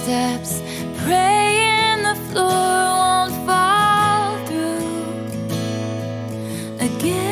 steps, praying the floor won't fall through again.